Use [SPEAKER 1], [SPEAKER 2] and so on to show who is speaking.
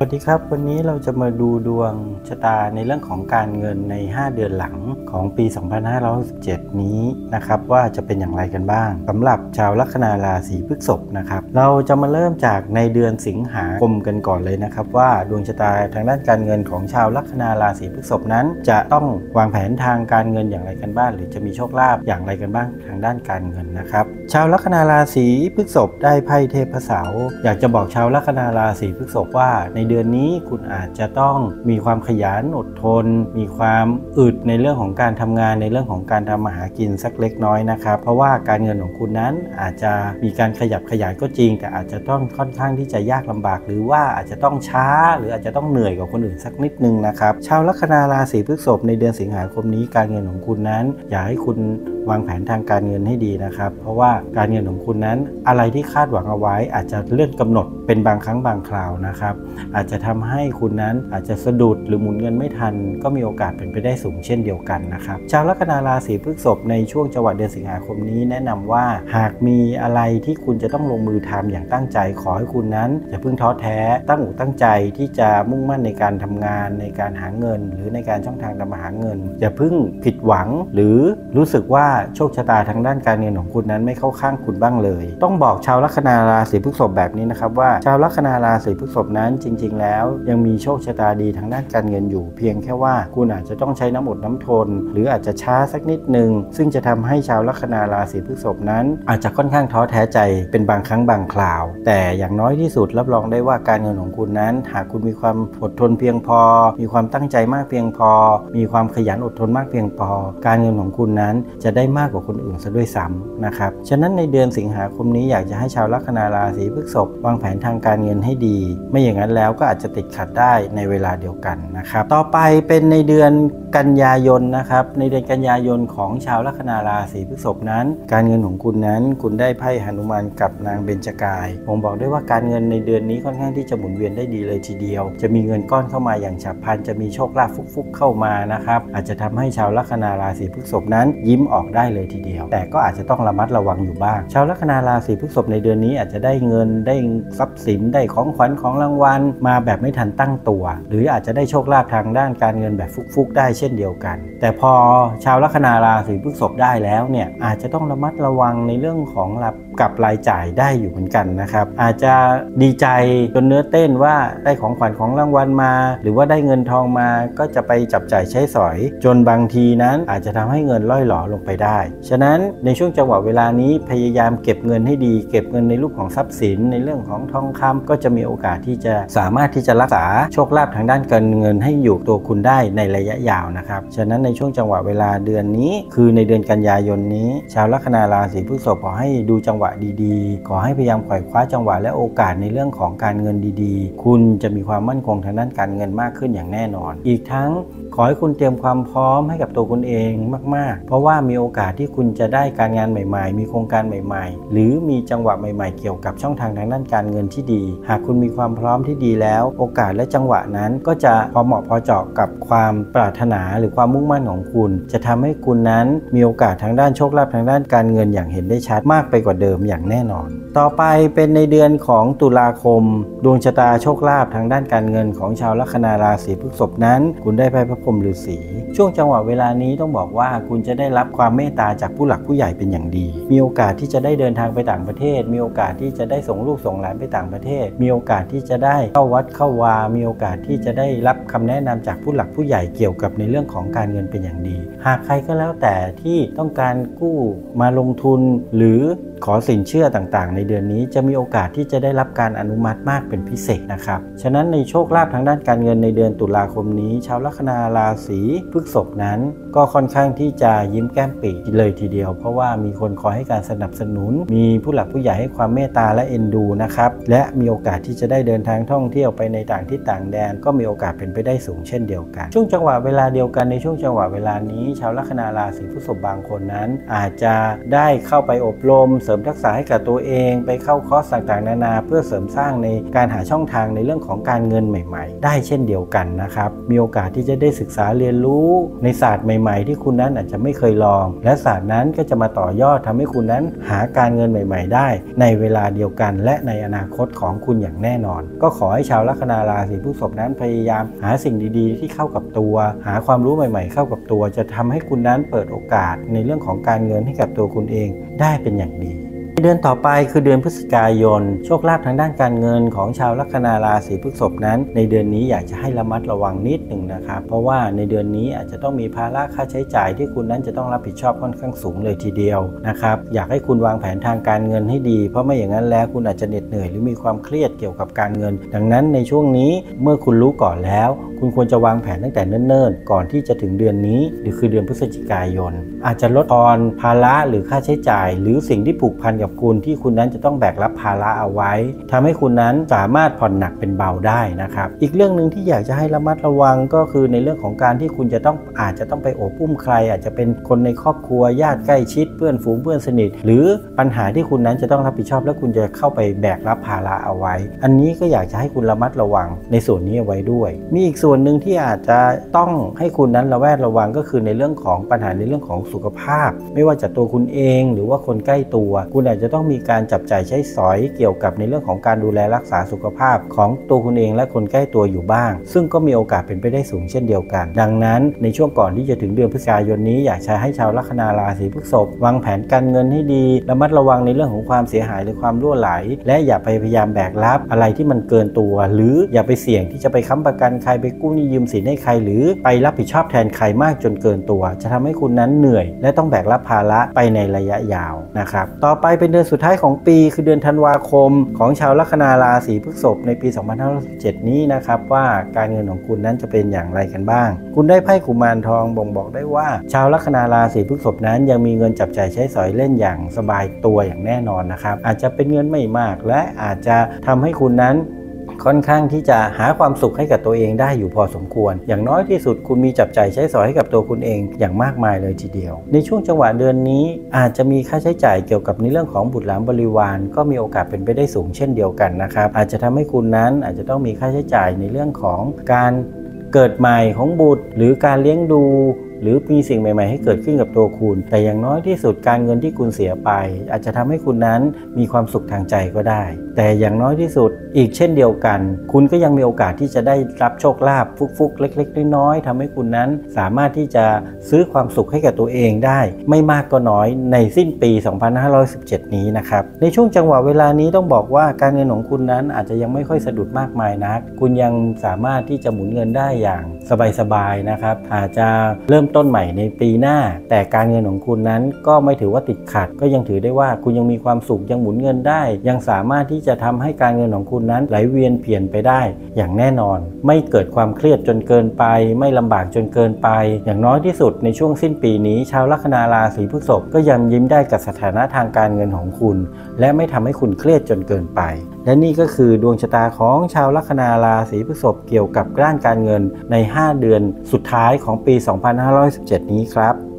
[SPEAKER 1] สดีครับวันนี้เราจะมาดูดวงชะตาในเรื่องของการเงินใน5เดือนหลังของปี2567นี้นะครับว่าจะเป็นอย่างไรกันบ้างสำหรับชาวลัคนาราศีพฤษภนะครับเราจะมาเริ่มจากในเดือนสิงหาคมกันก่อนเลยนะครับว่าดวงชะตาทางด้านการเงินของชาวลัคนาราศีพฤษภนั้นจะต้องวางแผนทางการเงินอย่างไรกันบ้างหรือจะมีโชคลาภอย่างไรกันบ้างทางด้านการเงินนะครับชาวลัคนาราศีพฤษภได้ไพ่เทพเสาอยากจะบอกชาวลัคนาราศีพฤษภว่าในเดือนนี้คุณอาจจะต้องมีความขยันอดทนมีความอึดในเรื่องของการทำงานในเรื่องของการทำมาหากินสักเล็กน้อยนะครับเพราะว่าการเงินของคุณนั้นอาจจะมีการขยับขยายก็จริงแต่อาจจะต้องค่อนข้างที่จะยากลำบากหรือว่าอาจจะต้องช้าหรืออาจจะต้องเหนื่อยกว่าคนอื่นสักนิดนึงนะครับชาวลัคนาราศีพฤษภในเดือนสิงหาคมนี้การเงินของคุณนั้นอยากให้คุณวางแผนทางการเงินให้ดีนะครับเพราะว่าการเงินของคุณนั้นอะไรที่คาดหวังเอาไว้อาจจะเลื่อนกำหนดเป็นบางครั้งบางคราวนะครับอาจจะทำให้คุณนั้นอาจจะสะดุดหรือหมุนเงินไม่ทันก็มีโอกาสเป็นไปได้สูงเช่นเดียวกันนะครับชาวลัคนาราศีพฤษภในช่วงจังหวะเดือนสิงหาคมนี้แนะนำว่าหากมีอะไรที่คุณจะต้องลงมือทำอย่างตั้งใจขอให้คุณนั้นอย่าเพิ่งท้อแท้ตั้งอกตั้งใจที่จะมุ่งมั่นในการทำงานในการหาเงินหรือในการช่องทางทำมาหาเงินอย่าเพิ่งผิดหวังหรือรู้สึกว่าโชคชะตาทางด้านการเงินของคุณนั้นไม่เข้าข้างคุณบ้างเลยต้องบอกชาวลัคนาราศีพฤษภแบบนี้นะครับว่าชาวลัคนาราศีพฤษภนั้นจริงๆแล้วยังมีโชคชะตาดีทางด้านการเงินอยู่เพียงแค่ว่าคุณอาจจะต้องใช้น้ำอดน้ำทนหรืออาจจะช้าสักนิดนึงซึ่งจะทำให้ชาวลัคนาราศีพฤษภนั้นอาจจะค่อนข้างท้อแท้ใจเป็นบางครั้งบางคราวแต่อย่างน้อยที่สุดรับรองได้ว่าการเงินของคุณนั้นหากคุณมีความอดทนเพียงพอมีความตั้งใจมากเพียงพอมีความขยันอดทนมากเพียงพอการเงินของคุณนั้นจะได้มากกว่าคนอื่นซะด้วยซ้ำนะครับฉะนั้นในเดือนสิงหาคมนี้อยากจะให้ชาวลัคนาราศีพฤษภวางแผนทางการเงินให้ดีไม่อย่างนั้นแล้วก็อาจจะติดขัดได้ในเวลาเดียวกันนะครับต่อไปเป็นในเดือนกันยายนนะครับในเดือนกันยายนของชาวลัคนาราศีพฤษภนั้นการเงินของคุณนั้นคุณได้ไพ่หนุมานกับนางเบญจกายผมบอกได้ว่าการเงินในเดือนนี้ค่อนข้างที่จะหมุนเวียนได้ดีเลยทีเดียวจะมีเงินก้อนเข้ามาอย่างฉับพลันจะมีโชคลาภฟุกๆเข้ามานะครับอาจจะทำให้ชาวลัคนาราศีพฤษภนั้นยิ้มออกได้เลยทีเดียวแต่ก็อาจจะต้องระมัดระวังอยู่บ้างชาวลัคนาราศีพฤษภในเดือนนี้อาจจะได้เงินได้ทรัพย์สินได้ของขวัญของรางวัลมาแบบไม่ทันตั้งตัวหรืออาจจะได้โชคลาภทางด้านการเงินแบบฟุกๆได้เช่นเดียวกันแต่พอชาวลัคนาราศีพฤษภได้แล้วเนี่ยอาจจะต้องระมัดระวังในเรื่องของกับรายจ่ายได้อยู่เหมือนกันนะครับอาจจะดีใจจนเนื้อเต้นว่าได้ของขวัญของรางวัลมาหรือว่าได้เงินทองมาก็จะไปจับจ่ายใช้สอยจนบางทีนั้นอาจจะทำให้เงินล่อยหลอลงไปได้ฉะนั้นในช่วงจังหวะเวลานี้พยายามเก็บเงินให้ดีเก็บเงินในรูปของทรัพย์สินในเรื่องของทองคำก็จะมีโอกาสที่จะสามารถที่จะรักษาโชคลาภทางด้านการเงินให้อยู่ตัวคุณได้ในระยะยาวนะครับฉะนั้นในช่วงจังหวะเวลาเดือนนี้คือในเดือนกันยายนนี้ชาวลัคนาราศีพฤษภขอให้ดูจังหวะดีๆขอให้พยายามไขว่คว้าจังหวะและโอกาสในเรื่องของการเงินดีๆคุณจะมีความมั่นคงทางด้านการเงินมากขึ้นอย่างแน่นอนอีกทั้งขอให้คุณเตรียมความพร้อมให้กับตัวคุณเองมากๆเพราะว่ามีโอกาสที่คุณจะได้การงานใหม่ๆมีโครงการใหม่ๆหรือมีจังหวะใหม่ๆเกี่ยวกับช่องทางทางด้านการเงินที่ดีหากคุณมีความพร้อมที่ดีแล้วโอกาสและจังหวะนั้นก็จะพอเหมาะพอเจาะกับความปรารถนาหรือความมุ่งมั่นของคุณจะทำให้คุณนั้นมีโอกาสทางด้านโชคลาภทางด้านการเงินอย่างเห็นได้ชัดมากไปกว่าเดิมอย่างแน่นอนต่อไปเป็นในเดือนของตุลาคมดวงชะตาโชคลาภทางด้านการเงินของชาวลัคนาราศีพฤษภนั้นคุณได้ไพ่พระพรหมฤาษีช่วงจังหวะเวลานี้ต้องบอกว่าคุณจะได้รับความเมตตาจากผู้หลักผู้ใหญ่เป็นอย่างดีมีโอกาสที่จะได้เดินทางไปต่างประเทศมีโอกาสที่จะได้ส่งลูกส่งหลานไปต่างประเทศมีโอกาสที่จะได้เข้าวัดเข้าวามีโอกาสที่จะได้รับคำแนะนำจากผู้หลักผู้ใหญ่เกี่ยวกับในเรื่องของการเงินเป็นอย่างดีหากใครก็แล้วแต่ที่ต้องการกู้มาลงทุนหรือขอสินเชื่อต่างๆในเดือนนี้จะมีโอกาสที่จะได้รับการอนุมัติมากเป็นพิเศษนะครับฉะนั้นในโชคลาภทางด้านการเงินในเดือนตุลาคมนี้ชาวลัคนาราศีพฤษภนั้นก็ค่อนข้างที่จะยิ้มแก้มปีเลยทีเดียวเพราะว่ามีคนคอยให้การสนับสนุนมีผู้หลักผู้ใหญ่ให้ความเมตตาและเอ็นดูนะครับและมีโอกาสที่จะได้เดินทางท่องเที่ยวไปในต่างที่ต่างแดนก็มีโอกาสเป็นไปได้สูงเช่นเดียวกันช่วงจังหวะเวลาเดียวกันในช่วงจังหวะเวลานี้ชาวลัคนาราศีพฤษภบางคนนั้นอาจจะได้เข้าไปอบรมเสริมทักษะให้กับตัวเองไปเข้าคอร์สต่างๆนานาเพื่อเสริมสร้างในการหาช่องทางในเรื่องของการเงินใหม่ๆได้เช่นเดียวกันนะครับมีโอกาสที่จะได้ศึกษาเรียนรู้ในศาสตร์ใหม่ๆที่คุณนั้นอาจจะไม่เคยลองและศาสตร์นั้นก็จะมาต่อยอดทำให้คุณนั้นหาการเงินใหม่ๆได้ในเวลาเดียวกันและในอนาคตของคุณอย่างแน่นอนก็ขอให้ชาวลัคนาราศีพฤษภนั้นพยายามหาสิ่งดีๆที่เข้ากับตัวหาความรู้ใหม่ๆเข้ากับตัวจะทำให้คุณนั้นเปิดโอกาสในเรื่องของการเงินให้กับตัวคุณเองได้เป็นอย่างดีเดือนต่อไปคือเดือนพฤศจิกายนโชคลาภทางด้านการเงินของชาวลัคนาราศีพฤษภนั้นในเดือนนี้อยากจะให้ระมัดระวังนิดหนึ่งนะครับเพราะว่าในเดือนนี้อาจจะต้องมีภาระค่าใช้จ่ายที่คุณนั้นจะต้องรับผิดชอบค่อนข้างสูงเลยทีเดียวนะครับอยากให้คุณวางแผนทางการเงินให้ดีเพราะไม่อย่างนั้นแล้วคุณอาจจะเหน็ดเหนื่อยหรือมีความเครียดเกี่ยวกับการเงินดังนั้นในช่วงนี้เมื่อคุณรู้ก่อนแล้วคุณควรจะวางแผนตั้งแต่เนิ่นๆก่อนที่จะถึงเดือนนี้หรือคือเดือนพฤศจิกายนอาจจะลดทอนภาระหรือค่าใช้จ่ายหรือสิ่งที่ผูกพันกับคุณที่คุณนั้นจะต้องแบกรับภาระเอาไว้ทำให้คุณนั้นสามารถผ่อนหนักเป็นเบาได้นะครับอีกเรื่องหนึ่งที่อยากจะให้ระมัดระวังก็คือในเรื่องของการที่คุณอาจจะต้องไปโอบอุ้มใครอาจจะเป็นคนในครอบครัวญาติใกล้ชิดเพื่อนฝูงเพื่อนสนิทหรือปัญหาที่คุณนั้นจะต้องรับผิดชอบและคุณจะเข้าไปแบกรับภาระเอาไว้อันนี้ก็อยากจะให้คุณระมัดระวังในส่วนนี้เอาไว้ด้วยมีอีกส่วนหนึ่งที่อาจจะต้องให้คุณนั้นระแวดระวังก็คือในเรื่องของปัญหาในเรื่องของสุขภาพไม่ว่าจะตัวคุณเองหรือว่าคนใกล้ตัวคุณอาจจะต้องมีการจับจ่ายใช้สอยเกี่ยวกับในเรื่องของการดูแลรักษาสุขภาพของตัวคุณเองและคนใกล้ตัวอยู่บ้างซึ่งก็มีโอกาสเป็นไปได้สูงเช่นเดียวกันดังนั้นในช่วงก่อนที่จะถึงเดือนพฤศจิกายนนี้อยากจะให้ชาวลัคนาราศีพฤษภวางแผนการเงินให้ดีระมัดระวังในเรื่องของความเสียหายหรือความรั่วไหลและอย่าไปพยายามแบกรับอะไรที่มันเกินตัวหรืออย่าไปเสี่ยงที่จะไปค้ำประกันใครไปกู้หนี้ยืมสินให้ใครหรือไปรับผิดชอบแทนใครมากจนเกินตัวจะทำให้คุณนั้นเหนื่อยและต้องแบกรับภาระไปในระยะยาวนะครับต่อไปเป็นเดือนสุดท้ายของปีคือเดือนธันวาคมของชาวลัคนาราศีพฤษภในปี 2567 นี้นะครับว่าการเงินของคุณนั้นจะเป็นอย่างไรกันบ้างคุณได้ไพ่กุมารทองบ่งบอกได้ว่าชาวลัคนาราศีพฤษภนั้นยังมีเงินจับจ่ายใช้สอยเล่นอย่างสบายตัวอย่างแน่นอนนะครับอาจจะเป็นเงินไม่มากและอาจจะทำให้คุณนั้นค่อนข้างที่จะหาความสุขให้กับตัวเองได้อยู่พอสมควรอย่างน้อยที่สุดคุณมีจับจ่ายใช้สอยให้กับตัวคุณเองอย่างมากมายเลยทีเดียวในช่วงจังหวะเดือนนี้อาจจะมีค่าใช้จ่ายเกี่ยวกับในเรื่องของบุตรหลานบริวารก็มีโอกาสเป็นไปได้สูงเช่นเดียวกันนะครับอาจจะทำให้คุณนั้นอาจจะต้องมีค่าใช้จ่ายในเรื่องของการเกิดใหม่ของบุตรหรือการเลี้ยงดูหรือมีสิ่งใหม่ๆให้เกิดขึ้นกับตัวคุณแต่อย่างน้อยที่สุดการเงินที่คุณเสียไปอาจจะทำให้คุณนั้นมีความสุขทางใจก็ได้แต่อย่างน้อยที่สุดอีกเช่นเดียวกันคุณก็ยังมีโอกาสที่จะได้รับโชคลาภฟุกๆเล็กๆน้อยๆทำให้คุณนั้นสามารถที่จะซื้อความสุขให้กับตัวเองได้ไม่มากก็น้อยในสิ้นปี 2517 นี้นะครับในช่วงจังหวะเวลานี้ต้องบอกว่าการเงินของคุณนั้นอาจจะยังไม่ค่อยสะดุดมากมายนักคุณยังสามารถที่จะหมุนเงินได้อย่างสบายๆนะครับอาจจะเริ่มต้นใหม่ในปีหน้าแต่การเงินของคุณนั้นก็ไม่ถือว่าติดขัดก็ยังถือได้ว่าคุณยังมีความสุขยังหมุนเงินได้ยังสามารถที่จะทำให้การเงินของคุณนั้นไหลเวียนเปลี่ยนไปได้อย่างแน่นอนไม่เกิดความเครียดจนเกินไปไม่ลำบากจนเกินไปอย่างน้อยที่สุดในช่วงสิ้นปีนี้ชาวลัคนาราศีพฤษภก็ยังยิ้มได้กับสถานะทางการเงินของคุณและไม่ทำให้คุณเครียดจนเกินไปและนี่ก็คือดวงชะตาของชาวลัคนาราศีพฤษภเกี่ยวกับด้านการเงินใน5 เดือนสุดท้ายของปี 2517 นี้ครับ